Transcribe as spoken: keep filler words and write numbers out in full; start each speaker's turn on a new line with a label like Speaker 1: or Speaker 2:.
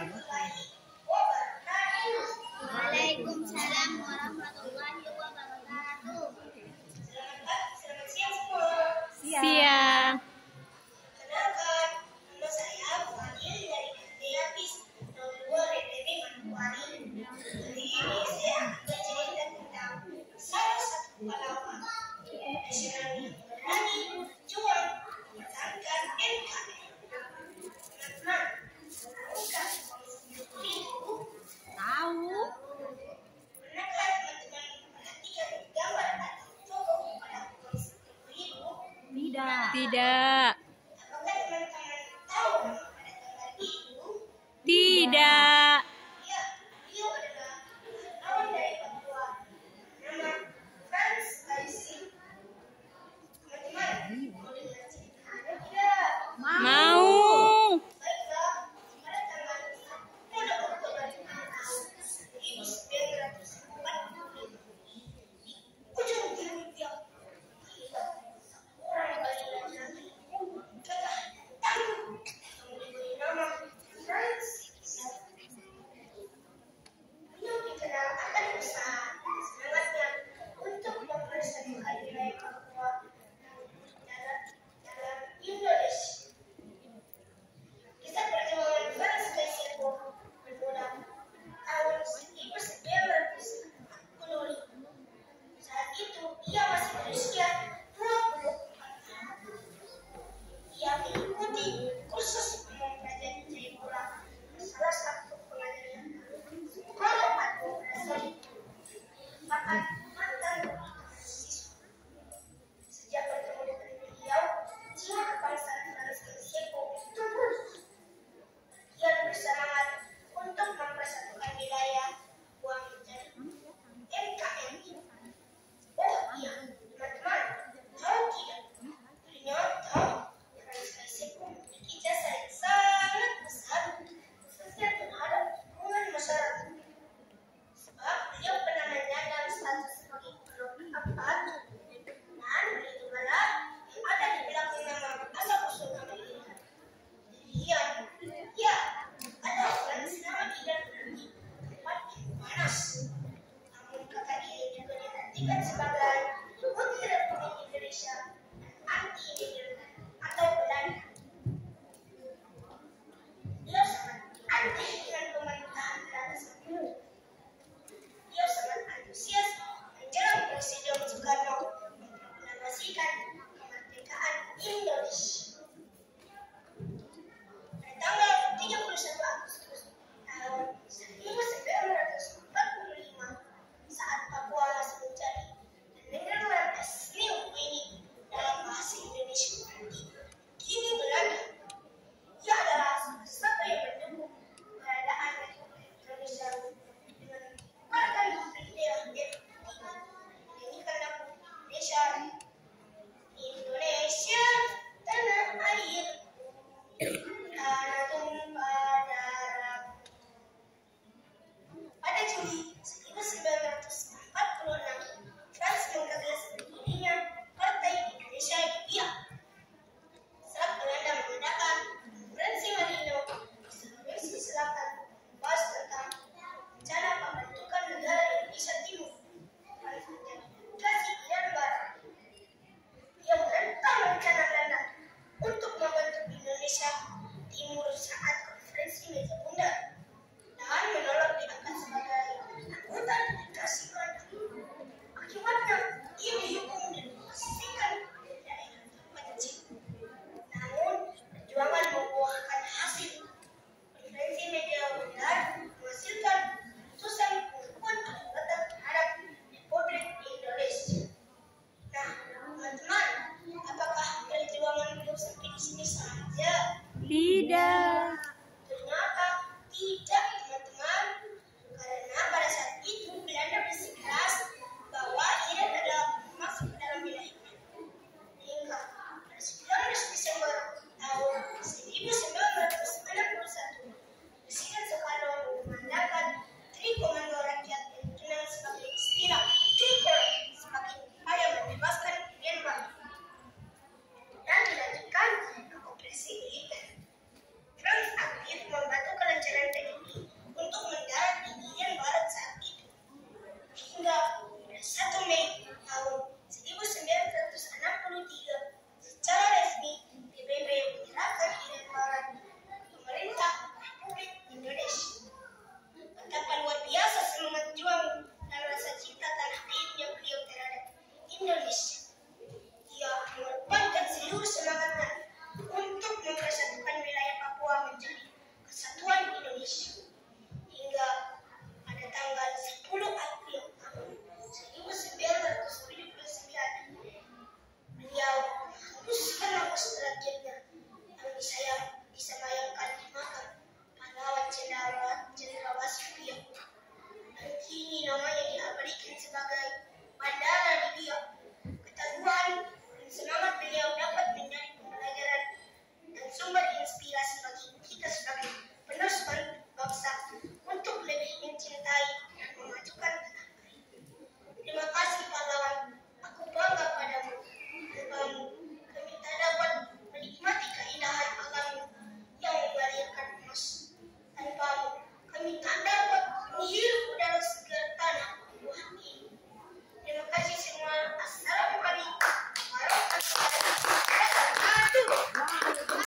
Speaker 1: Waalaikumsalam warahmatullahi wabarakatuh.
Speaker 2: Siang.
Speaker 1: Kenalkan, nama saya Fadil dari S D Apis nol dua D P D Manokwari. Hari ini saya akan bercerita tentang salah satu pahlawan nasional yang berani, berjuang, mempertahankan N K R I. Teman-teman, tahukah Komisi sepuluh itu?
Speaker 2: Tahu?
Speaker 1: Pernahkah teman-teman memperhatikan gambar atau tokoh pada Komisi sepuluh itu?
Speaker 2: Tidak. Tidak.
Speaker 1: Apakah teman-teman tahu nama pada gambar itu?
Speaker 2: Tidak.
Speaker 1: Ya, beliau adalah pahlawan dari Papua. Nama Frans Kaisi. Teman-teman, mau dengar ceritanya tidak?
Speaker 2: Mau.
Speaker 1: Baiklah, pada tanggal sepuluh Oktober tahun seribu sembilan ratus empat puluh lima, di ujung timur Tiongkok, seorang balita cantik, gagah, tangguh, yang diberi nama Frans Kaisi. Kesatuan Indonesia.